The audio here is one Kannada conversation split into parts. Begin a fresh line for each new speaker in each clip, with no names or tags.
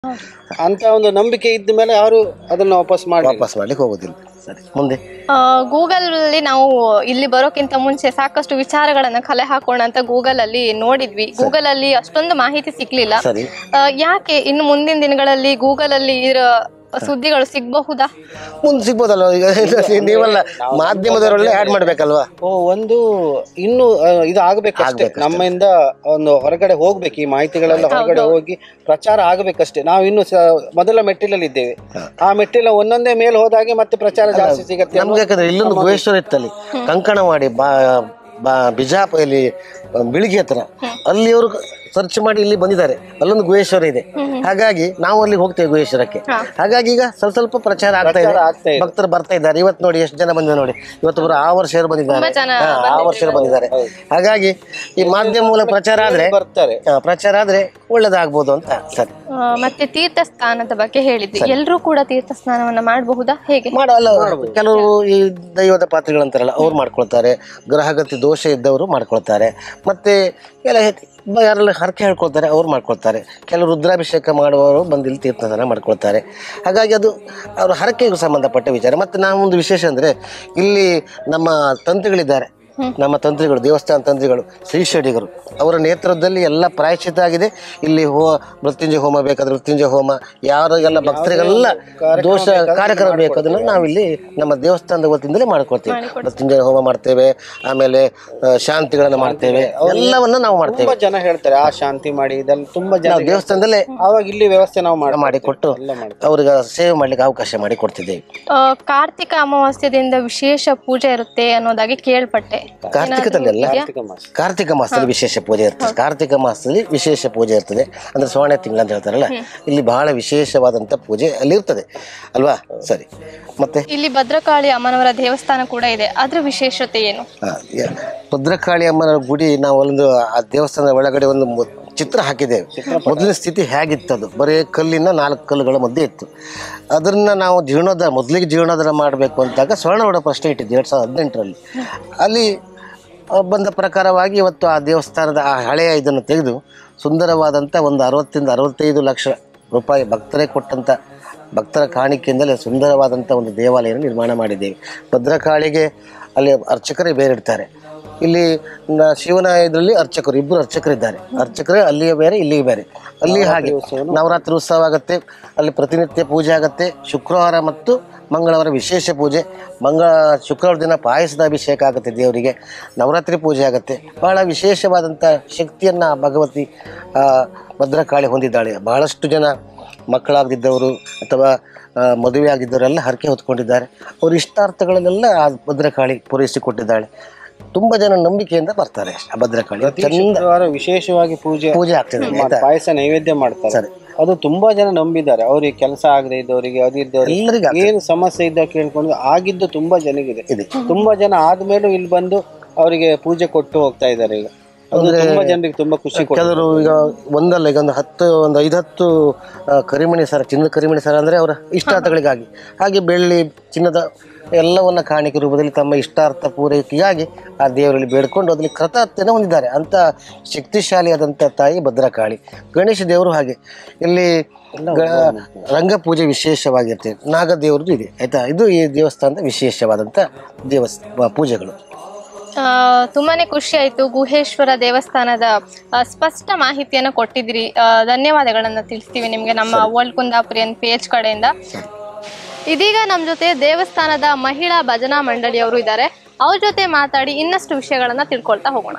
ಅಂತ ಒಂದು ನಂಬಿಕೆ ಇದ್ದ ಮೇಲೆ ಯಾರು ಅದನ್ನ ವಾಪಸ್
ಮಾಡ್ಲಿಕ್ಕೆ ಹೋಗೋದಿಲ್ಲ. ಸರಿ, ಮುಂದೆ
ಗೂಗಲ್ ಅಲ್ಲಿ ನಾವು ಇಲ್ಲಿ ಬರೋಕ್ಕಿಂತ ಮುಂಚೆ ಸಾಕಷ್ಟು ವಿಚಾರಗಳನ್ನ ಕಲೆ ಹಾಕೋಣ ಅಂತ ಗೂಗಲ್ ಅಲ್ಲಿ ನೋಡಿದ್ವಿ. ಗೂಗಲ್ ಅಲ್ಲಿ ಅಷ್ಟೊಂದು ಮಾಹಿತಿ ಸಿಗ್ಲಿಲ್ಲ. ಯಾಕೆ ಇನ್ನು ಮುಂದಿನ ದಿನಗಳಲ್ಲಿ ಗೂಗಲ್ ಅಲ್ಲಿ ಸುದ್ದಿಗಳು ಸಿಗಬಹುದಾ?
ಮುಂದೆ ಸಿಗ್ಬೋದಲ್ವ? ಈಗ ನೀವೆಲ್ಲ ಮಾಧ್ಯಮದವರಲ್ಲೇ ಆಡ್ ಮಾಡ್ಬೇಕಲ್ವಾ?
ಒಂದು ಇನ್ನು ಇದು ಆಗ್ಬೇಕಷ್ಟೇ, ನಮ್ಮಿಂದ ಒಂದು ಹೊರಗಡೆ ಹೋಗ್ಬೇಕು, ಈ ಮಾಹಿತಿಗಳೆಲ್ಲ ಹೊರಗಡೆ ಹೋಗಿ ಪ್ರಚಾರ ಆಗ್ಬೇಕಷ್ಟೇ. ನಾವು ಇನ್ನು ಮೊದಲ ಮೆಟ್ಟಿಲಲ್ಲಿ ಇದ್ದೇವೆ. ಆ ಮೆಟ್ಟಿಲ ಒಂದೊಂದೇ ಮೇಲೆ ಹೋದಾಗೆ ಮತ್ತೆ ಪ್ರಚಾರ ಜಾಸ್ತಿ ಸಿಗತ್ತೆ
ನಮ್ಗೆ. ಯಾಕಂದ್ರೆ ಇಲ್ಲೊಂದು ಗುಹೇಶ್ವರ ಇತ್ತಲ್ಲಿ ಕಂಕಣವಾಡಿ ಬಿಜಾಪುರಲ್ಲಿ ಬಿಳಿಗಿ ಹತ್ರ, ಅಲ್ಲಿ ಅವರು ಸರ್ಚ್ ಮಾಡಿ ಇಲ್ಲಿ ಬಂದಿದ್ದಾರೆ. ಅಲ್ಲೊಂದು ಗುಹೇಶ್ವರ ಇದೆ, ಹಾಗಾಗಿ ನಾವು ಅಲ್ಲಿ ಹೋಗ್ತೇವೆ ಗುಹೇಶ್ವರಕ್ಕೆ. ಹಾಗಾಗಿ ಈಗ ಸ್ವಲ್ಪ ಸ್ವಲ್ಪ ಪ್ರಚಾರ ಆಗ್ತಾ ಇದೆ, ಭಕ್ತರು ಬರ್ತಾ ಇದ್ದಾರೆ. ಇವತ್ತು ನೋಡಿ ಎಷ್ಟು ಜನ ಬಂದಿದ್ದಾರೆ ನೋಡಿ, ಇವತ್ತೊಬ್ಬರು ಆ ವರ್ಷ ಬಂದಿದ್ದಾರೆ, ಬಂದಿದ್ದಾರೆ. ಹಾಗಾಗಿ ಈ ಮಾಧ್ಯಮ ಮೂಲಕ ಪ್ರಚಾರ ಆದ್ರೆ ಒಳ್ಳೇದಾಗ್ಬೋದು ಅಂತ. ಸರಿ,
ಮತ್ತೆ ತೀರ್ಥ ಸ್ನಾನದ ಬಗ್ಗೆ ಹೇಳಿದ್ವಿ. ಎಲ್ಲರೂ ಕೂಡ ತೀರ್ಥ ಸ್ನಾನವನ್ನ ಮಾಡಬಹುದಾ? ಹೇಗೆ
ಮಾಡಲ್ಲ, ಕೆಲವರು ಈ ದೈವದ ಪಾತ್ರೆಗಳಂತಾರಲ್ಲ ಅವ್ರು ಮಾಡ್ಕೊಳ್ತಾರೆ, ಗ್ರಹಗತಿ ದೋಷ ಇದ್ದವರು ಮಾಡ್ಕೊಳ್ತಾರೆ, ಮತ್ತೆ ಯಾರೆಲ್ಲ ಹರಕೆ ಹೇಳ್ಕೊಳ್ತಾರೆ ಅವ್ರು ಮಾಡ್ಕೊಳ್ತಾರೆ, ಕೆಲವರು ರುದ್ರಾಭಿಷೇಕ ಮಾಡುವವರು ಬಂದು ಇಲ್ಲಿ ತೀರ್ಥಸ್ನಾನ ಮಾಡ್ಕೊಳ್ತಾರೆ. ಹಾಗಾಗಿ ಅದು ಅವ್ರ ಹರಕೆಗೂ ಸಂಬಂಧಪಟ್ಟ ವಿಚಾರ. ಮತ್ತು ನಾವೊಂದು ವಿಶೇಷ ಅಂದರೆ ಇಲ್ಲಿ ನಮ್ಮ ತಂತ್ರಿಗಳಿದ್ದಾರೆ, ನಮ್ಮ ತಂತ್ರಿಗಳು, ದೇವಸ್ಥಾನ ತಂತ್ರಿಗಳು, ಶ್ರೀಶಡಿಗರು, ಅವರ ನೇತೃತ್ವದಲ್ಲಿ ಎಲ್ಲ ಪ್ರಾಯಶ್ಚಿತ ಆಗಿದೆ. ಇಲ್ಲಿ ಮೃತ್ಯುಂಜಯ ಹೋಮ ಬೇಕಾದ್ರೆ ಮೃತ್ಯುಂಜಯ ಹೋಮ, ಯಾರಿಗೆಲ್ಲ ಭಕ್ತರಿಗೆಲ್ಲ ದೋಷ ಕಾರ್ಯಕ್ರಮ ಬೇಕು ಅದನ್ನು ನಾವಿಲ್ಲಿ ನಮ್ಮ ದೇವಸ್ಥಾನದ ವತಿಯಿಂದಲೇ ಮಾಡ್ಕೊಳ್ತೇವೆ. ಮೃತ್ಯುಂಜಯ ಹೋಮ ಮಾಡ್ತೇವೆ, ಆಮೇಲೆ ಶಾಂತಿಗಳನ್ನು ಮಾಡ್ತೇವೆ, ಎಲ್ಲವನ್ನ ನಾವು ಮಾಡ್ತೇವೆ.
ತುಂಬಾ ಜನ ಹೇಳ್ತಾರೆ ಆ ಶಾಂತಿ ಮಾಡಿ, ಇದೆಲ್ಲ ತುಂಬಾ ಜನ
ದೇವಸ್ಥಾನದಲ್ಲೇ
ಆವಾಗ ಇಲ್ಲಿ ವ್ಯವಸ್ಥೆ ನಾವು
ಮಾಡಿಕೊಟ್ಟು ಅವ್ರಿಗೆ ಸೇವೆ ಮಾಡ್ಲಿಕ್ಕೆ ಅವಕಾಶ ಮಾಡಿ ಕೊಡ್ತಿದ್ದೇವೆ.
ಕಾರ್ತಿಕ ಅಮಾವಾಸ್ಯದಿಂದ ವಿಶೇಷ ಪೂಜೆ ಇರುತ್ತೆ ಅನ್ನೋದಾಗಿ ಕೇಳ್ಪಟ್ಟೆ.
ಕಾರ್ತಿಕ ಮಾಸದಲ್ಲಿ ವಿಶೇಷ ಪೂಜೆ ಇರ್ತದೆ. ಕಾರ್ತಿಕ ಮಾಸದಲ್ಲಿ ವಿಶೇಷ ಪೂಜೆ ಇರ್ತದೆ, ಅಂದ್ರೆ ಸೋಣೆ ತಿಂಗಳು ಅಂತ ಹೇಳ್ತಾರಲ್ಲ, ಇಲ್ಲಿ ಬಹಳ ವಿಶೇಷವಾದಂತ ಪೂಜೆ ಅಲ್ಲಿ ಇರ್ತದೆ ಅಲ್ವಾ? ಸರಿ, ಮತ್ತೆ
ಇಲ್ಲಿ ಭದ್ರಕಾಳಿ ಅಮ್ಮನವರ ದೇವಸ್ಥಾನ ಕೂಡ ಇದೆ, ಅದ್ರ ವಿಶೇಷತೆ ಏನು?
ಭದ್ರಕಾಳಿ ಅಮ್ಮನ ಗುಡಿ, ನಾವು ಒಂದು ಆ ದೇವಸ್ಥಾನದ ಒಳಗಡೆ ಒಂದು ಚಿತ್ರ ಹಾಕಿದ್ದೇವೆ. ಮೊದಲಿನ ಸ್ಥಿತಿ ಹೇಗಿತ್ತದು, ಬರೀ ಕಲ್ಲಿನ 4 ಕಲ್ಲುಗಳ ಮಧ್ಯೆ ಇತ್ತು. ಅದನ್ನ ನಾವು ಮೊದಲಿಗೆ ಜೀರ್ಣೋದ್ಧಾರ ಮಾಡಬೇಕು ಅಂತಾಗ ಸ್ವರ್ಣಗೌಡ ಪ್ರಶ್ನೆ ಇಟ್ಟಿದ್ದು 2018ರಲ್ಲಿ. ಅಲ್ಲಿ ಬಂದ ಪ್ರಕಾರವಾಗಿ ಇವತ್ತು ಆ ದೇವಸ್ಥಾನದ ಆ ಹಳೆಯ ಇದನ್ನು ತೆಗೆದು ಸುಂದರವಾದಂಥ ಒಂದು 60-65 ಲಕ್ಷ ರೂಪಾಯಿ ಭಕ್ತರೇ ಕೊಟ್ಟಂಥ ಭಕ್ತರ ಕಾಣಿಕೆಯಿಂದಲೇ ಸುಂದರವಾದಂಥ ಒಂದು ದೇವಾಲಯ ನಿರ್ಮಾಣ ಮಾಡಿದ್ದೇವೆ. ಭದ್ರಕಾಳಿಗೆ ಅಲ್ಲಿ ಅರ್ಚಕರೇ ಬೇರೆ ಇರ್ತಾರೆ. ಇಲ್ಲಿ ಶಿವನ ಇದರಲ್ಲಿ ಇಬ್ಬರು ಅರ್ಚಕರಿದ್ದಾರೆ. ಅರ್ಚಕರೇ ಅಲ್ಲಿಯೇ ಬೇರೆ, ಇಲ್ಲಿಯೇ ಬೇರೆ. ಅಲ್ಲಿ ಹಾಗೆ ನವರಾತ್ರಿ ಉತ್ಸವ ಆಗುತ್ತೆ, ಅಲ್ಲಿ ಪ್ರತಿನಿತ್ಯ ಪೂಜೆ ಆಗುತ್ತೆ. ಶುಕ್ರವಾರ ಮತ್ತು ಮಂಗಳವಾರ ವಿಶೇಷ ಪೂಜೆ. ಶುಕ್ರವಾರ ದಿನ ಪಾಯಸದ ಅಭಿಷೇಕ ಆಗುತ್ತೆ ದೇವರಿಗೆ. ನವರಾತ್ರಿ ಪೂಜೆ ಆಗುತ್ತೆ. ಬಹಳ ವಿಶೇಷವಾದಂಥ ಶಕ್ತಿಯನ್ನು ಭಗವತಿ ಭದ್ರಕಾಳಿ ಹೊಂದಿದ್ದಾಳೆ. ಬಹಳಷ್ಟು ಜನ ಮಕ್ಕಳಾಗದಿದ್ದವರು ಅಥವಾ ಮದುವೆ ಆಗಿದ್ದವರೆಲ್ಲ ಹರಕೆ ಹೊತ್ಕೊಂಡಿದ್ದಾರೆ. ಅವ್ರ ಇಷ್ಟಾರ್ಥಗಳನ್ನೆಲ್ಲ ಆ ಭದ್ರಕಾಳಿ ಪೂರೈಸಿಕೊಟ್ಟಿದ್ದಾಳೆ. ತುಂಬಾ ಜನ ನಂಬಿಕೆಯಿಂದ ಬರ್ತಾರೆ ಆ ಭದ್ರಕಾಳಿ.
ವಿಶೇಷವಾಗಿ ಪೂಜೆ
ಆಗ್ತದೆ,
ಪಾಯಸ ನೈವೇದ್ಯ ಮಾಡ್ತಾರೆ. ಅದು ತುಂಬಾ ಜನ ನಂಬಿದ್ದಾರೆ. ಅವ್ರಿಗೆ ಕೆಲಸ ಆಗದೆ ಇದ್ದವರಿಗೆ, ಅದಿದ್ದವರಿಗೆ, ಏನು ಸಮಸ್ಯೆ ಇದ್ದ ಕೇಳ್ಕೊಂಡು ಆಗಿದ್ದು ತುಂಬಾ ಜನಗಿದೆ. ತುಂಬಾ ಜನ ಆದ್ಮೇಲೂ ಇಲ್ಲಿ ಬಂದು ಅವರಿಗೆ ಪೂಜೆ ಕೊಟ್ಟು ಹೋಗ್ತಾ ಇದ್ದಾರೆ. ಈಗ ತುಂಬಾ ಜನರಿಗೆ ತುಂಬಾ ಖುಷಿ.
ಕೆಲವರು ಈಗ ಒಂದಲ್ಲ, ಈಗ ಒಂದು 5-10 ಕರಿಮಣಿ ಸರ, ಚಿನ್ನದ ಕರಿಮಣಿ ಸರ ಅಂದ್ರೆ ಅವರ ಇಷ್ಟಾರ್ಥಗಳಿಗಾಗಿ, ಹಾಗೆ ಬೆಳ್ಳಿ ಚಿನ್ನದ ಎಲ್ಲವನ್ನ ಕಾಣಿಕೆ ರೂಪದಲ್ಲಿ ತಮ್ಮ ಇಷ್ಟಾರ್ಥ ಪೂರೈಕೆಯಾಗಿ ಆ ದೇವರಲ್ಲಿ ಬೇಡ್ಕೊಂಡು ಅದರಲ್ಲಿ ಕೃತಜ್ಞತೆಯನ್ನು ಹೊಂದಿದ್ದಾರೆ. ಅಂತ ಶಕ್ತಿಶಾಲಿಯಾದಂಥ ತಾಯಿ ಭದ್ರಕಾಳಿ. ಗಣೇಶ ದೇವರು ಹಾಗೆ. ಇಲ್ಲಿ ರಂಗ ಪೂಜೆ ವಿಶೇಷವಾಗಿರ್ತದೆ. ನಾಗ ದೇವ್ರದ್ದು ಇದೆ ಆಯ್ತಾ. ಇದು ಈ ದೇವಸ್ಥಾನದ ವಿಶೇಷವಾದಂಥ ಪೂಜೆಗಳು.
ತುಂಬಾನೇ ಖುಷಿ ಆಯ್ತು. ಗುಹೇಶ್ವರ ದೇವಸ್ಥಾನದ ಸ್ಪಷ್ಟ ಮಾಹಿತಿಯನ್ನು ಕೊಟ್ಟಿದ್ದೀರಿ. ಧನ್ಯವಾದಗಳನ್ನ ತಿಳಿಸ್ತೀವಿ ನಿಮ್ಗೆ ನಮ್ಮ ವರ್ಲ್ಡ್ ಕುಂದಾಪುರಿಯನ್ ಪೇಜ್ ಕಡೆಯಿಂದ. ಇದೀಗ ನಮ್ಮ ಜೊತೆ ದೇವಸ್ಥಾನದ ಮಹಿಳಾ ಭಜನಾ ಮಂಡಳಿಯವರು ಇದ್ದಾರೆ. ಅವ್ರ ಜೊತೆ ಮಾತಾಡಿ ಇನ್ನಷ್ಟು ವಿಷಯಗಳನ್ನ ತಿಳ್ಕೊಳ್ತಾ ಹೋಗೋಣ.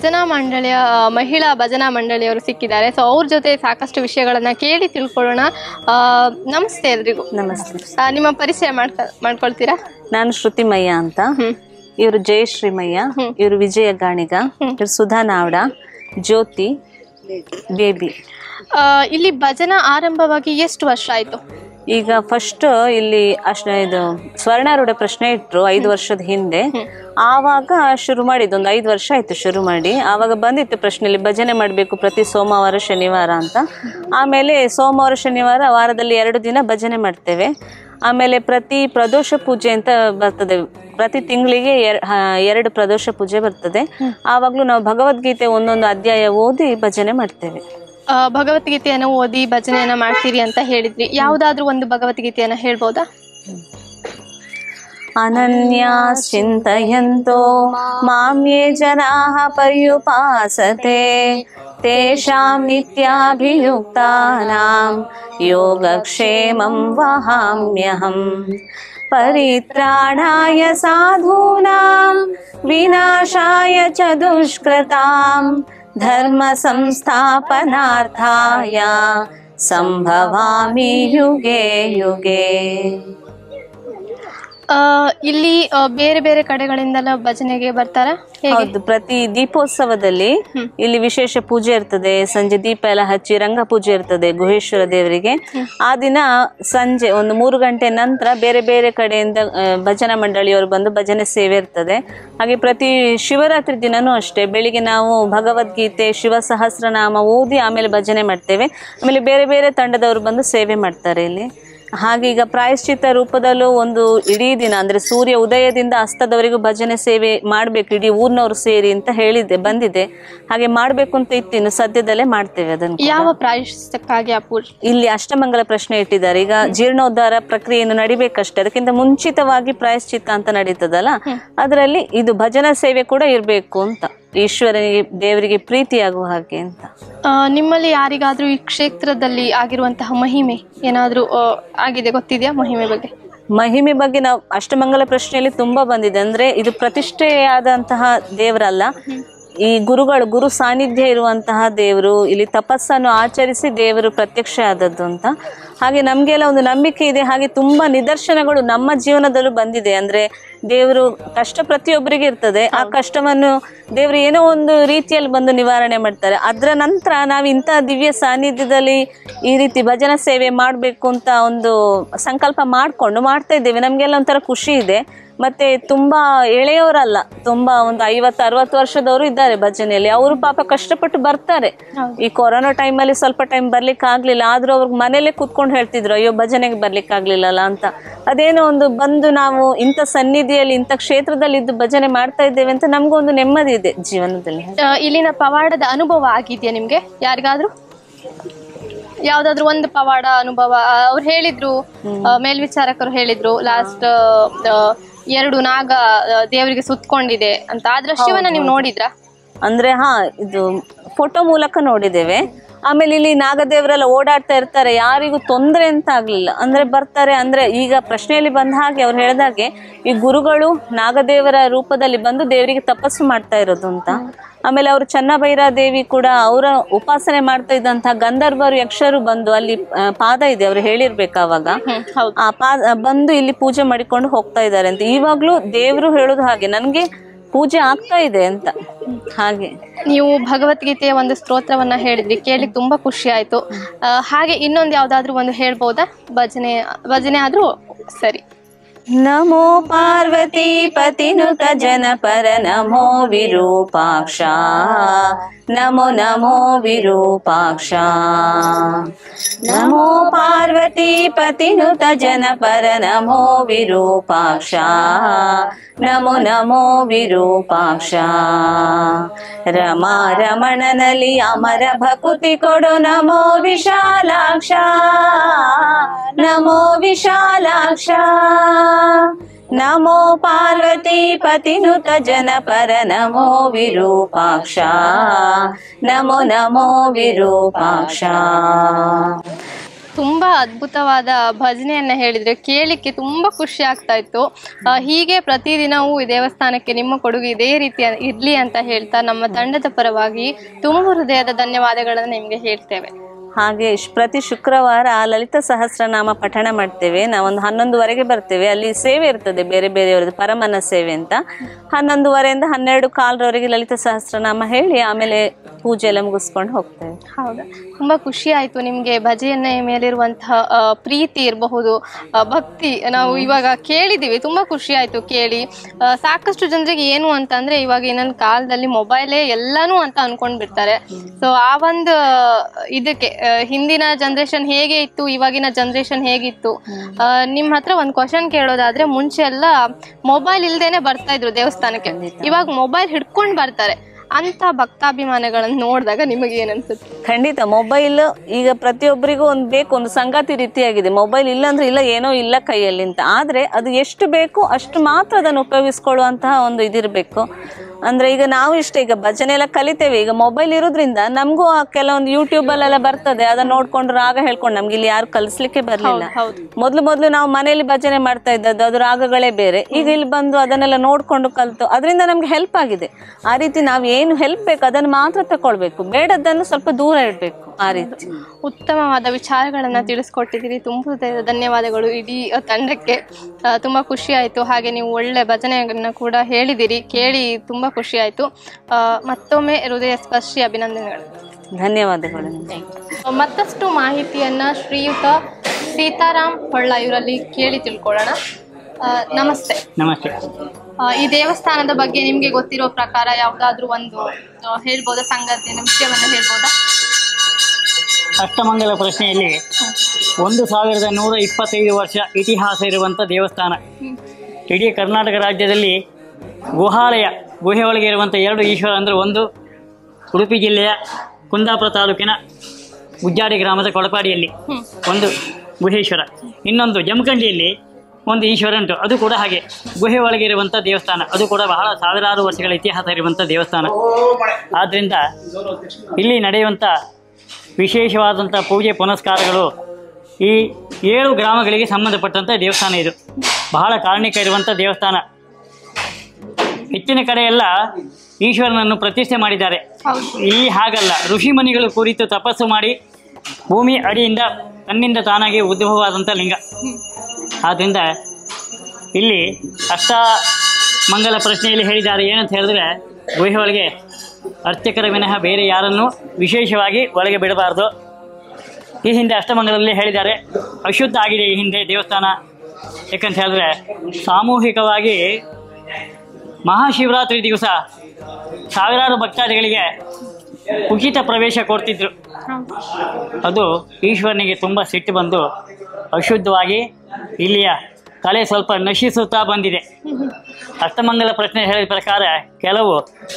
ಮಹಿಳಾ ಭಜನಾ ಮಂಡಳಿಯವರು ಸಿಕ್ಕಿದ್ದಾರೆ. ಸೊ ಅವ್ರ ಜೊತೆ ಸಾಕಷ್ಟು ವಿಷಯಗಳನ್ನ ಕೇಳಿ ತಿಳ್ಕೊಳ್ಳೋಣ. ನಮಸ್ತೆ ಎಲ್ರಿಗೂ.
ನಮಸ್ತೆ.
ನಿಮ್ಮ ಪರಿಚಯ ಮಾಡ್ಕೊಳ್ತೀರಾ?
ನಾನು ಶ್ರುತಿಮಯ್ಯ ಅಂತ. ಇವರು ಜಯಶ್ರೀಮಯ್ಯ, ಇವರು ವಿಜಯ ಗಾಣಿಗ, ಇವರು ಸುಧಾ ನಾವಡ, ಜ್ಯೋತಿ, ಬೇಬಿ.
ಇಲ್ಲಿ ಭಜನಾ ಆರಂಭವಾಗಿ ಎಷ್ಟು ವರ್ಷ ಆಯ್ತು?
ಈಗ ಫಸ್ಟ್ ಇಲ್ಲಿ ಇದು ಸ್ವರ್ಣಾರೂಢ ಪ್ರಶ್ನೆ ಇಟ್ರು 5 ವರ್ಷದ ಹಿಂದೆ. ಆವಾಗ ಶುರು ಮಾಡಿದ್ದು, ಒಂದು 5 ವರ್ಷ ಆಯ್ತು ಶುರು ಮಾಡಿ. ಆವಾಗ ಬಂದಿತ್ತು ಪ್ರಶ್ನೆಯಲ್ಲಿ ಭಜನೆ ಮಾಡಬೇಕು ಪ್ರತಿ ಸೋಮವಾರ ಶನಿವಾರ ಅಂತ. ಆಮೇಲೆ ಸೋಮವಾರ ಶನಿವಾರ ವಾರದಲ್ಲಿ 2 ದಿನ ಭಜನೆ ಮಾಡ್ತೇವೆ. ಆಮೇಲೆ ಪ್ರತಿ ಪ್ರದೋಷ ಪೂಜೆ ಅಂತ ಬರ್ತದೆ, ಪ್ರತಿ ತಿಂಗಳಿಗೆ 2 ಪ್ರದೋಷ ಪೂಜೆ ಬರ್ತದೆ. ಆವಾಗ್ಲೂ ನಾವು ಭಗವದ್ಗೀತೆ ಒಂದೊಂದು ಅಧ್ಯಾಯ ಓದಿ ಭಜನೆ ಮಾಡ್ತೇವೆ.
ಭಗವದ್ಗೀತೆಯನ್ನು ಓದಿ ಭಜನೆಯನ್ನ ಮಾಡ್ತೀರಿ ಅಂತ ಹೇಳಿದ್ರಿ. ಯಾವ್ದಾದ್ರು ಒಂದು ಭಗವದ್ಗೀತೆಯನ್ನ ಹೇಳ್ಬೋದಾ?
ಅನನ್ಯಾಸ್ ಚಿಂತಯಂತೋ ಮಾಮ್ಯೇ ಜನಾಃ ಪರ್ಯುಪಾಸತೆ ತೇಷಾಂ ನಿತ್ಯಾಭಿಯುಕ್ತಾನಾಂ ಯೋಗಕ್ಷೇಮಂ ವಹಾಮ್ಯಹಂ. ಪರಿತ್ರಾಣಾಯ ಸಾಧೂನಾಂ ವಿನಾಶಾಯ ಚ ದುಷ್ಕೃತಾಂ ಧರ್ಮ ಸಂಸ್ಥಾಪನಾರ್ಥಾಯ ಸಂಭವಾಮಿ ಯುಗೆ ಯುಗೆ.
ಇಲ್ಲಿ ಬೇರೆ ಬೇರೆ ಕಡೆಗಳಿಂದೆಲ್ಲ ಭಜನೆಗೆ ಬರ್ತಾರ?
ಹೌದು, ಪ್ರತಿ ದೀಪೋತ್ಸವದಲ್ಲಿ ಇಲ್ಲಿ ವಿಶೇಷ ಪೂಜೆ ಇರ್ತದೆ. ಸಂಜೆ ದೀಪ ಎಲ್ಲ ಹಚ್ಚಿ ರಂಗ ಪೂಜೆ ಇರ್ತದೆ ಗುಹೇಶ್ವರ ದೇವರಿಗೆ. ಆ ದಿನ ಸಂಜೆ ಒಂದು 3 ಗಂಟೆ ನಂತರ ಬೇರೆ ಬೇರೆ ಕಡೆಯಿಂದ ಭಜನಾ ಮಂಡಳಿಯವರು ಬಂದು ಭಜನೆ ಸೇವೆ ಇರ್ತದೆ. ಹಾಗೆ ಪ್ರತಿ ಶಿವರಾತ್ರಿ ದಿನನೂ ಅಷ್ಟೇ ಬೆಳಿಗ್ಗೆ ನಾವು ಭಗವದ್ಗೀತೆ ಶಿವ ಸಹಸ್ರನಾಮ ಓದಿ ಆಮೇಲೆ ಭಜನೆ ಮಾಡ್ತೇವೆ. ಆಮೇಲೆ ಬೇರೆ ಬೇರೆ ತಂಡದವರು ಬಂದು ಸೇವೆ ಮಾಡ್ತಾರೆ ಇಲ್ಲಿ. ಹಾಗೆ ಈಗ ಪ್ರಾಯಶ್ಚಿತ್ತ ರೂಪದಲ್ಲೂ ಒಂದು ಇಡೀ ದಿನ ಅಂದ್ರೆ ಸೂರ್ಯ ಉದಯದಿಂದ ಅಸ್ತದವರೆಗೂ ಭಜನೆ ಸೇವೆ ಮಾಡ್ಬೇಕು ಇಡೀ ಊರ್ನವ್ರು ಸೇರಿ ಅಂತ ಬಂದಿದೆ. ಹಾಗೆ ಮಾಡ್ಬೇಕು ಅಂತ ಇತ್ತು, ಇನ್ನು ಸದ್ಯದಲ್ಲೇ ಮಾಡ್ತೇವೆ ಅದನ್ನು.
ಯಾವ ಪ್ರಾಯಶ್ಚಿತ್ತಕ್ಕಾಗಿ ಆ ಪೂಜೆ?
ಇಲ್ಲಿ ಅಷ್ಟಮಂಗಲ ಪ್ರಶ್ನೆ ಇಟ್ಟಿದ್ದಾರೆ. ಈಗ ಜೀರ್ಣೋದ್ಧಾರ ಪ್ರಕ್ರಿಯೆಯನ್ನು ನಡಿಬೇಕಷ್ಟೇ, ಅದಕ್ಕಿಂತ ಮುಂಚಿತವಾಗಿ ಪ್ರಾಯಶ್ಚಿತ್ತ ಅಂತ ನಡೀತದಲ್ಲ, ಅದರಲ್ಲಿ ಇದು ಭಜನಾ ಸೇವೆ ಕೂಡ ಇರ್ಬೇಕು ಅಂತ, ಈಶ್ವರನಿಗೆ ದೇವರಿಗೆ ಪ್ರೀತಿಯಾಗುವ ಹಾಗೆ ಅಂತ.
ನಿಮ್ಮಲ್ಲಿ ಯಾರಿಗಾದ್ರೂ ಈ ಕ್ಷೇತ್ರದಲ್ಲಿ ಆಗಿರುವಂತಹ ಮಹಿಮೆ ಏನಾದ್ರೂ ಆಗಿದೆ, ಗೊತ್ತಿದೆಯಾ ಮಹಿಮೆ ಬಗ್ಗೆ?
ಮಹಿಮೆ ಬಗ್ಗೆ ನಾವು ಅಷ್ಟಮಂಗಲ ಪ್ರಶ್ನೆಯಲ್ಲಿ ತುಂಬಾ ಬಂದಿದೆ. ಅಂದ್ರೆ ಇದು ಪ್ರತಿಷ್ಠೆಯಾದಂತಹ ದೇವರಲ್ಲ, ಈ ಗುರು ಸಾನ್ನಿಧ್ಯ ಇರುವಂತಹ ದೇವರು, ಇಲ್ಲಿ ತಪಸ್ಸನ್ನು ಆಚರಿಸಿ ದೇವರು ಪ್ರತ್ಯಕ್ಷ ಆದದ್ದು ಅಂತ. ಹಾಗೆ ನಮ್ಗೆಲ್ಲ ಒಂದು ನಂಬಿಕೆ ಇದೆ. ಹಾಗೆ ತುಂಬಾ ನಿದರ್ಶನಗಳು ನಮ್ಮ ಜೀವನದಲ್ಲೂ ಬಂದಿದೆ. ಅಂದ್ರೆ ದೇವರು ಕಷ್ಟ ಪ್ರತಿಯೊಬ್ಬರಿಗೆ ಇರ್ತದೆ, ಆ ಕಷ್ಟವನ್ನು ದೇವರು ಏನೋ ಒಂದು ರೀತಿಯಲ್ಲಿ ಬಂದು ನಿವಾರಣೆ ಮಾಡ್ತಾರೆ. ಅದರ ನಂತರ ನಾವು ಇಂಥ ದಿವ್ಯ ಸಾನ್ನಿಧ್ಯದಲ್ಲಿ ಈ ರೀತಿ ಭಜನಾ ಸೇವೆ ಮಾಡಬೇಕು ಅಂತ ಒಂದು ಸಂಕಲ್ಪ ಮಾಡ್ಕೊಂಡು ಮಾಡ್ತಾ ಇದ್ದೇವೆ. ನಮಗೆಲ್ಲ ಒಂಥರ ಖುಷಿ ಇದೆ. ಮತ್ತೆ ತುಂಬಾ ಎಳೆಯವರಲ್ಲ, ತುಂಬಾ ಒಂದು 50-60 ವರ್ಷದವರು ಇದ್ದಾರೆ ಭಜನೆಯಲ್ಲಿ. ಅವರು ಪಾಪ ಕಷ್ಟಪಟ್ಟು ಬರ್ತಾರೆ. ಈ ಕೊರೋನಾ ಟೈಮಲ್ಲಿ ಸ್ವಲ್ಪ ಟೈಮ್ ಬರ್ಲಿಕ್ಕೆ ಆಗ್ಲಿಲ್ಲ, ಆದ್ರೂ ಅವ್ರಿಗೆ ಮನೇಲೆ ಕೂತ್ಕೊಂಡು ಹೇಳ್ತಿದ್ರು, ಅಯ್ಯೋ ಭಜನೆಗೆ ಬರ್ಲಿಕ್ಕೆ ಆಗ್ಲಿಲ್ಲಲ್ಲ ಅಂತ. ಅದೇನೋ ಒಂದು ಬಂದು ನಾವು ಇಂಥ ಸನ್ನಿಧಿಯಲ್ಲಿ ಇಂಥ ಕ್ಷೇತ್ರದಲ್ಲಿ ಇದ್ದು ಭಜನೆ ಮಾಡ್ತಾ ಇದ್ದೇವೆ ಅಂತ ನಮ್ಗೂ ಒಂದು ನೆಮ್ಮದಿ ಇದೆ ಜೀವನದಲ್ಲಿ.
ಇಲ್ಲಿನ ಪವಾಡದ ಅನುಭವ ಆಗಿದೆಯಾ ನಿಮ್ಗೆ? ಯಾರಿಗಾದ್ರೂ ಯಾವ್ದಾದ್ರು ಒಂದು ಪವಾಡ ಅನುಭವ? ಅವ್ರು ಹೇಳಿದ್ರು, ಮೇಲ್ವಿಚಾರಕರು ಹೇಳಿದ್ರು ಲಾಸ್ಟ್ 2 ನಾಗ ದೇವರಿಗೆ ಸುತ್ಕೊಂಡಿದೆ ಅಂತ. ಆ ದೃಶ್ಯವನ್ನ ನೀವು ನೋಡಿದ್ರಾ?
ಅಂದ್ರೆ ಇದು ಫೋಟೋ ಮೂಲಕ ನೋಡಿದ್ದೇವೆ. ಆಮೇಲೆ ಇಲ್ಲಿ ನಾಗದೇವರೆಲ್ಲ ಓಡಾಡ್ತಾ ಇರ್ತಾರೆ, ಯಾರಿಗೂ ತೊಂದರೆ ಅಂತ ಆಗ್ಲಿಲ್ಲ. ಅಂದ್ರೆ ಬರ್ತಾರೆ, ಅಂದ್ರೆ ಈಗ ಪ್ರಶ್ನೆಯಲ್ಲಿ ಬಂದ ಹಾಗೆ ಅವ್ರು ಹೇಳಿದಾಗೆ ಈ ಗುರುಗಳು ನಾಗದೇವರ ರೂಪದಲ್ಲಿ ಬಂದು ದೇವರಿಗೆ ತಪಸ್ಸು ಮಾಡ್ತಾ ಇರೋದು ಅಂತ. ಆಮೇಲೆ ಅವರು ಚನ್ನಭೈರಾ ದೇವಿ ಕೂಡ ಅವರ ಉಪಾಸನೆ ಮಾಡ್ತಾ ಇದ್ದಂತಹ ಗಂಧರ್ವರು ಯಕ್ಷರು ಬಂದು ಅಲ್ಲಿ ಪಾದ ಇದೆ, ಅವ್ರು ಹೇಳಿರ್ಬೇಕು ಅವಾಗ, ಆ ಪಾದ ಬಂದು ಇಲ್ಲಿ ಪೂಜೆ ಮಾಡಿಕೊಂಡು ಹೋಗ್ತಾ ಇದ್ದಾರೆ ಅಂತ. ಇವಾಗ್ಲೂ ದೇವರು ಹೇಳುದು ಹಾಗೆ, ನನ್ಗೆ ಪೂಜೆ ಆಗ್ತಾ ಇದೆ ಅಂತ. ಹಾಗೆ
ನೀವು ಭಗವದ್ಗೀತೆಯ ಒಂದು ಸ್ತೋತ್ರವನ್ನ ಹೇಳಿದ್ರಿ, ಕೇಳಿಕ್ ತುಂಬಾ ಖುಷಿ ಆಯ್ತು. ಹಾಗೆ ಇನ್ನೊಂದು ಯಾವ್ದಾದ್ರು ಒಂದು ಹೇಳ್ಬೋದಾ? ಭಜನೆ ಆದ್ರೂ ಸರಿ.
ನಮೋ ಪಾರ್ವತಿ ಪತಿನುತ ಜನಪರ ನಮೋ ವಿರೂಪಾಕ್ಷ, ನಮೋ ನಮೋ ವಿರೂಪಾಕ್ಷ. ನಮೋ ಪಾರ್ವತಿ ಪತಿನುತ ಜನಪರ ನಮೋ ವಿರೂಪಾಕ್ಷ, ನಮೋ ನಮೋ ವಿರೂಪಾಕ್ಷ. ರಮಾ ರಮಣನಲ್ಲಿ ಅಮರ ಭಕುತಿ ಕೊಡು ನಮೋ ವಿಶಾಲಾಕ್ಷ, ನಮೋ ವಿಶಾಲಾಕ್ಷ. ನಮೋ ಪಾರ್ವತಿ ಪತಿನುತ ಜನಪರ ನಮೋ ವಿರೂಪಾಕ್ಷ, ನಮೋ ನಮೋ ವಿರೂಪಾಕ್ಷ.
ತುಂಬಾ ಅದ್ಭುತವಾದ ಭಜನೆಯನ್ನ ಹೇಳಿದ್ರೆ ಕೇಳಿಕ್ಕೆ ತುಂಬಾ ಖುಷಿ ಆಗ್ತಾ ಇತ್ತು. ಹೀಗೆ ಪ್ರತಿದಿನವೂ ಈ ದೇವಸ್ಥಾನಕ್ಕೆ ನಿಮ್ಮ ಕೊಡುಗೆ ಇದೇ ರೀತಿ ಇರ್ಲಿ ಅಂತ ಹೇಳ್ತಾ ನಮ್ಮ ತಂಡದ ಪರವಾಗಿ ತುಂಬ ಹೃದಯದ ಧನ್ಯವಾದಗಳನ್ನು ನಿಮ್ಗೆ ಹೇಳ್ತೇವೆ.
ಹಾಗೆ ಪ್ರತಿ ಶುಕ್ರವಾರ ಲಲಿತ ಸಹಸ್ರನಾಮ ಪಠಣ ಮಾಡ್ತೇವೆ. ನಾವೊಂದು 11:30ಗೆ ಬರ್ತೇವೆ. ಅಲ್ಲಿ ಸೇವೆ ಇರ್ತದೆ ಬೇರೆ ಬೇರೆಯವರದ್ದು, ಪರಮನ ಸೇವೆ ಅಂತ. 11:30 12:15 ಲಲಿತ ಸಹಸ್ರನಾಮ ಹೇಳಿ ಆಮೇಲೆ ಪೂಜೆ ಎಲ್ಲ ಮುಗಿಸ್ಕೊಂಡು ಹೋಗ್ತೇವೆ.
ಹೌದಾ, ತುಂಬಾ ಖುಷಿ ಆಯ್ತು. ನಿಮ್ಗೆ ಭಜನೆಯ ಮೇಲಿರುವಂತಹ ಪ್ರೀತಿ ಇರಬಹುದು, ಭಕ್ತಿ ನಾವು ಇವಾಗ ಕೇಳಿದೀವಿ. ತುಂಬಾ ಖುಷಿ ಆಯ್ತು ಕೇಳಿ. ಸಾಕಷ್ಟು ಜನರಿಗೆ ಏನು ಅಂತಂದ್ರೆ ಇವಾಗ ಇನ್ನೊಂದು ಕಾಲದಲ್ಲಿ ಮೊಬೈಲೇ ಎಲ್ಲಾನು ಅಂತ ಅನ್ಕೊಂಡ್ ಬಿಡ್ತಾರೆ. ಸೊ ಆ ಒಂದು ಇದಕ್ಕೆ ಹಿಂದಿನ ಜನರೇಷನ್ ಹೇಗೆ ಇತ್ತು, ಇವಾಗಿನ ಜನರೇಷನ್ ಹೇಗಿತ್ತು? ನಿಮ್ ಹತ್ರ ಒಂದ್ ಕ್ವಶನ್ ಕೇಳೋದಾದ್ರೆ, ಮುಂಚೆ ಎಲ್ಲ ಮೊಬೈಲ್ ಇಲ್ದೇನೆ ಬರ್ತಾ ಇದ್ರು ದೇವಸ್ಥಾನಕ್ಕೆ. ಇವಾಗ ಮೊಬೈಲ್ ಹಿಡ್ಕೊಂಡ್ ಬರ್ತಾರೆ. ಅಂತ ಭಕ್ತಾಭಿಮಾನಗಳನ್ನು ನೋಡಿದಾಗ ನಿಮಗೆ ಏನನ್ಸುತ್ತೆ?
ಖಂಡಿತ ಮೊಬೈಲ್ ಈಗ ಪ್ರತಿಯೊಬ್ಬರಿಗೂ ಒಂದು ಬೇಕು, ಒಂದು ಸಂಗಾತಿ ರೀತಿಯಾಗಿದೆ. ಮೊಬೈಲ್ ಇಲ್ಲ ಅಂದ್ರೆ ಇಲ್ಲ, ಏನೋ ಇಲ್ಲ ಕೈಯಲ್ಲಿ ಅಂತ. ಆದ್ರೆ ಅದು ಎಷ್ಟು ಬೇಕು ಅಷ್ಟು ಮಾತ್ರ ಅದನ್ನು ಉಪಯೋಗಿಸ್ಕೊಳ್ಳುವಂತಹ ಒಂದು ಇದಿರಬೇಕು. ಅಂದ್ರೆ ಈಗ ನಾವು ಇಷ್ಟ ಈಗ ಭಜನೆ ಎಲ್ಲ ಕಲಿತೇವೆ, ಈಗ ಮೊಬೈಲ್ ಇರೋದ್ರಿಂದ ನಮಗೂ ಕೆಲವೊಂದು ಯೂಟ್ಯೂಬ್ ಅಲ್ಲೆಲ್ಲ ಬರ್ತದೆ, ಅದನ್ನ ನೋಡ್ಕೊಂಡು ರಾಗ ಹೇಳ್ಕೊಂಡು ನಮ್ಗೆ ಇಲ್ಲಿ ಯಾರು ಕಲಿಸ್ಲಿಕ್ಕೆ ಬರ್ಲಿಲ್ಲ. ಮೊದ್ಲು ನಾವು ಮನೆಯಲ್ಲಿ ಭಜನೆ ಮಾಡ್ತಾ ಇದ್ದದ್ದು, ಅದು ರಾಗಗಳೇ ಬೇರೆ. ಈಗ ಇಲ್ಲಿ ಬಂದು ಅದನ್ನೆಲ್ಲ ನೋಡ್ಕೊಂಡು ಕಲ್ತು ಅದರಿಂದ ನಮ್ಗೆ ಹೆಲ್ಪ್ ಆಗಿದೆ. ಆ ರೀತಿ ನಾವು ಏನು ಹೆಲ್ಪ್ ಬೇಕು ಅದನ್ನು ಮಾತ್ರ ತಕೊಳ್ಬೇಕು, ಬೇಡದ್ದನ್ನು ಸ್ವಲ್ಪ ದೂರ ಇಡಬೇಕು. ಆ ರೀತಿ
ಉತ್ತಮವಾದ ವಿಚಾರಗಳನ್ನ ತಿಳಿಸ್ಕೊಟ್ಟಿದ್ದೀರಿ. ತುಂಬ ಧನ್ಯವಾದಗಳು ಇಡೀ ತಂಡಕ್ಕೆ. ತುಂಬಾ ಖುಷಿ ಆಯ್ತು. ಹಾಗೆ ನೀವು ಒಳ್ಳೆ ಭಜನೆಯನ್ನ ಕೂಡ ಹೇಳಿದಿರಿ, ಕೇಳಿ ತುಂಬಾ ಖುಷಿ ಆಯ್ತು. ಮತ್ತೊಮ್ಮೆ ಹೃದಯ ಸ್ಪರ್ಶಿ ಅಭಿನಂದನೆಗಳು.
ಧನ್ಯವಾದಗಳು.
ಮತ್ತಷ್ಟು ಮಾಹಿತಿಯನ್ನ ಶ್ರೀಯುತ ಸೀತಾರಾಮ್ ಹೊಳ್ಳ ಇವರಲ್ಲಿ ಕೇಳಿ ತಿಳ್ಕೊಳ್ಳೋಣ. ನಮಸ್ತೆ.
ನಮಸ್ತೆ.
ಈ ದೇವಸ್ಥಾನದ ಬಗ್ಗೆ ನಿಮ್ಗೆ ಗೊತ್ತಿರೋ ಪ್ರಕಾರ ಯಾವ್ದಾದ್ರು ಒಂದು ಹೇಳ್ಬೋದಾ, ಸಂಗತಿಯ ವಿಷಯವನ್ನ ಹೇಳ್ಬೋದಾ?
ಅಷ್ಟಮಂಗಲ ಪ್ರಶ್ನೆಯಲ್ಲಿ 1125 ವರ್ಷ ಇತಿಹಾಸ ಇರುವಂಥ ದೇವಸ್ಥಾನ. ಇಡೀ ಕರ್ನಾಟಕ ರಾಜ್ಯದಲ್ಲಿ ಗುಹೆ ಒಳಗೆ ಇರುವಂಥ 2 ಈಶ್ವರ ಅಂದರೆ, ಒಂದು ಉಡುಪಿ ಜಿಲ್ಲೆಯ ಕುಂದಾಪುರ ತಾಲೂಕಿನ ಗುಜ್ಜಾಡಿ ಗ್ರಾಮದ ಕೊಳಪಾಡಿಯಲ್ಲಿ ಒಂದು ಗುಹೇಶ್ವರ, ಇನ್ನೊಂದು ಜಮಖಂಡಿಯಲ್ಲಿ ಒಂದು ಈಶ್ವರ ಉಂಟು. ಅದು ಕೂಡ ಹಾಗೆ ಗುಹೆ ಒಳಗೆ ಇರುವಂಥ ದೇವಸ್ಥಾನ. ಅದು ಕೂಡ ಬಹಳ ಸಾವಿರಾರು ವರ್ಷಗಳ ಇತಿಹಾಸ ಇರುವಂಥ ದೇವಸ್ಥಾನ. ಆದ್ದರಿಂದ ಇಲ್ಲಿ ನಡೆಯುವಂಥ ವಿಶೇಷವಾದಂಥ ಪೂಜೆ ಪುನಸ್ಕಾರಗಳು ಈ 7 ಗ್ರಾಮಗಳಿಗೆ ಸಂಬಂಧಪಟ್ಟಂಥ ದೇವಸ್ಥಾನ. ಇದು ಬಹಳ ಕಾರಣಿಕ ಇರುವಂಥ ದೇವಸ್ಥಾನ. ಹೆಚ್ಚಿನ ಕಡೆ ಎಲ್ಲ ಈಶ್ವರನನ್ನು ಪ್ರತಿಷ್ಠೆ ಮಾಡಿದ್ದಾರೆ. ಇಲ್ಲಿ ಹಾಗಲ್ಲ, ಋಷಿಮುನಿಗಳು ಕುರಿತು ತಪಸ್ಸು ಮಾಡಿ ಭೂಮಿ ಅಡಿಯಿಂದ ತನ್ನಿಂದ ತಾನಾಗಿ ಉದ್ಭವವಾದಂಥ ಲಿಂಗ. ಆದ್ದರಿಂದ ಇಲ್ಲಿ ಅಷ್ಟಮಂಗಲ ಪ್ರಶ್ನೆಯಲ್ಲಿ ಹೇಳಿದ್ದಾರೆ ಏನಂತ ಹೇಳಿದ್ರೆ, ಗುಹೆ ಒಳಗೆ ಅರ್ಚಕರ ವಿನಃ ಬೇರೆ ಯಾರನ್ನು ವಿಶೇಷವಾಗಿ ಒಳಗೆ ಬಿಡಬಾರ್ದು. ಈ ಹಿಂದೆ ಅಷ್ಟಮಂಗಲದಲ್ಲಿ ಹೇಳಿದ್ದಾರೆ, ಅಶುದ್ಧ ಆಗಿದೆ ಈ ಹಿಂದೆ ದೇವಸ್ಥಾನ. ಯಾಕಂತ ಹೇಳಿದ್ರೆ ಸಾಮೂಹಿಕವಾಗಿ ಮಹಾಶಿವರಾತ್ರಿ ದಿವಸ ಸಾವಿರಾರು ಭಕ್ತಾದಿಗಳಿಗೆ ಉಚಿತ ಪ್ರವೇಶ ಕೊಡ್ತಿದ್ರು. ಅದು ಈಶ್ವರನಿಗೆ ತುಂಬ ಸಿಟ್ಟು ಬಂದು ಅಶುದ್ಧವಾಗಿ ಇಲ್ಲಿಯ ಕಲೆ ಸ್ವಲ್ಪ ನಶಿಸುತ್ತಾ ಬಂದಿದೆ. ಅಷ್ಟಮಂಗಲ ಪ್ರಶ್ನೆ ಹೇಳಿದ ಪ್ರಕಾರ ಕೆಲವು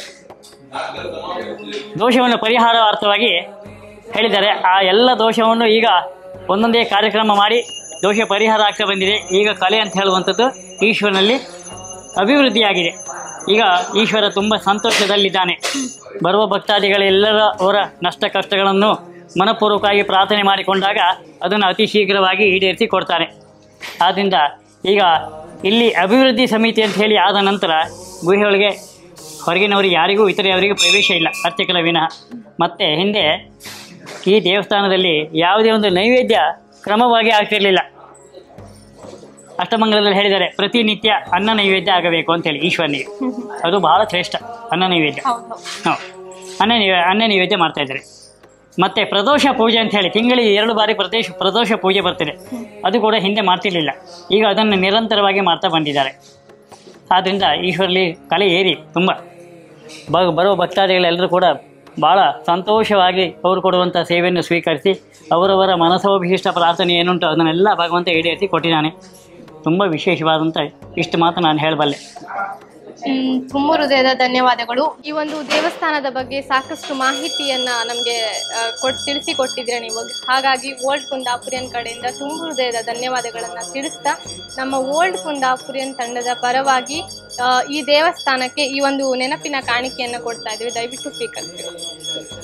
ದೋಷವನ್ನು ಪರಿಹಾರಾರ್ಥವಾಗಿ ಹೇಳಿದ್ದಾರೆ. ಆ ಎಲ್ಲ ದೋಷವನ್ನು ಈಗ ಒಂದೊಂದೇ ಕಾರ್ಯಕ್ರಮ ಮಾಡಿ ದೋಷ ಪರಿಹಾರ ಆಗ್ತಾ ಬಂದಿದೆ. ಈಗ ಕಲೆ ಅಂತ ಹೇಳುವಂಥದ್ದು ಈಶ್ವರನಲ್ಲಿ ಅಭಿವೃದ್ಧಿಯಾಗಿದೆ. ಈಗ ಈಶ್ವರ ತುಂಬ ಸಂತೋಷದಲ್ಲಿದ್ದಾನೆ. ಬರುವ ಭಕ್ತಾದಿಗಳೆಲ್ಲರ ಅವರ ನಷ್ಟ ಕಷ್ಟಗಳನ್ನು ಮನಪೂರ್ವಕವಾಗಿ ಪ್ರಾರ್ಥನೆ ಮಾಡಿಕೊಂಡಾಗ ಅದನ್ನು ಅತಿ ಶೀಘ್ರವಾಗಿ ಈಡೇರಿಸಿ ಕೊಡ್ತಾನೆ. ಆದ್ದರಿಂದ ಈಗ ಇಲ್ಲಿ ಅಭಿವೃದ್ಧಿ ಸಮಿತಿ ಅಂತ ಹೇಳಿ ಆದ ನಂತರ ಗುಹೆಯೊಳಗೆ ಹೊರಗಿನವರಿಗೆ ಯಾರಿಗೂ ಇತರೆಯವರಿಗೆ ಪ್ರವೇಶ ಇಲ್ಲ, ಅರ್ಚಕರ ವಿನಃ. ಮತ್ತು ಹಿಂದೆ ಈ ದೇವಸ್ಥಾನದಲ್ಲಿ ಯಾವುದೇ ಒಂದು ನೈವೇದ್ಯ ಕ್ರಮವಾಗಿ ಆಗ್ತಿರಲಿಲ್ಲ. ಅಷ್ಟಮಂಗಲದಲ್ಲಿ ಹೇಳಿದ್ದಾರೆ, ಪ್ರತಿನಿತ್ಯ ಅನ್ನ ನೈವೇದ್ಯ ಆಗಬೇಕು ಅಂತೇಳಿ ಈಶ್ವರನಿಗೆ. ಅದು ಬಹಳ ಶ್ರೇಷ್ಠ ಅನ್ನ ನೈವೇದ್ಯ. ಅನ್ನ ನೈವೇದ್ಯ ಮಾಡ್ತಾಯಿದ್ದಾರೆ. ಮತ್ತು ಪ್ರದೋಷ ಪೂಜೆ ಅಂತ ಹೇಳಿ ತಿಂಗಳಿಗೆ 2 ಬಾರಿ ಪ್ರದೋಷ ಪೂಜೆ ಬರ್ತಿದೆ. ಅದು ಕೂಡ ಹಿಂದೆ ಮಾಡ್ತಿರ್ಲಿಲ್ಲ, ಈಗ ಅದನ್ನು ನಿರಂತರವಾಗಿ ಮಾಡ್ತಾ ಬಂದಿದ್ದಾರೆ. ಆದ್ದರಿಂದ ಈಶ್ವರಲ್ಲಿ ಕಲೆ ಏರಿ ತುಂಬ ಬರುವ ಭಕ್ತಾದಿಗಳೆಲ್ಲರೂ ಕೂಡ ಭಾಳ ಸಂತೋಷವಾಗಿ ಅವರು ಕೊಡುವಂಥ ಸೇವೆಯನ್ನು ಸ್ವೀಕರಿಸಿ ಅವರವರ ಮನಸೋಭಿಷ್ಟ ಪ್ರಾರ್ಥನೆ ಏನುಂಟು ಅದನ್ನೆಲ್ಲ ಭಗವಂತ ಈಡೇರಿಸಿ ಕೊಟ್ಟಿದ್ದಾನೆ. ತುಂಬ ವಿಶೇಷವಾದಂಥ ಇಷ್ಟು ಮಾತು ನಾನು ಹೇಳಬಲ್ಲೆ.
ತುಂಬ ಹೃದಯದ ಧನ್ಯವಾದಗಳು. ಈ ಒಂದು ದೇವಸ್ಥಾನದ ಬಗ್ಗೆ ಸಾಕಷ್ಟು ಮಾಹಿತಿಯನ್ನ ನಮಗೆ ತಿಳಿಸಿಕೊಟ್ಟಿದ್ರೆ ನೀವು. ಹಾಗಾಗಿ ಓಲ್ಡ್ ಕುಂದಾಪುರಿಯನ್ ಕಡೆಯಿಂದ ತುಂಬ ಹೃದಯದ ಧನ್ಯವಾದಗಳನ್ನು ತಿಳಿಸ್ತಾ ನಮ್ಮ ಓಲ್ಡ್ ಕುಂದಾಪುರಿಯನ್ ತಂಡದ ಪರವಾಗಿ ಈ ದೇವಸ್ಥಾನಕ್ಕೆ ಈ ಒಂದು ನೆನಪಿನ ಕಾಣಿಕೆಯನ್ನು ಕೊಡ್ತಾ ಇದ್ದೀವಿ. ದಯವಿಟ್ಟು ಸ್ವೀಕರಿಸಿ.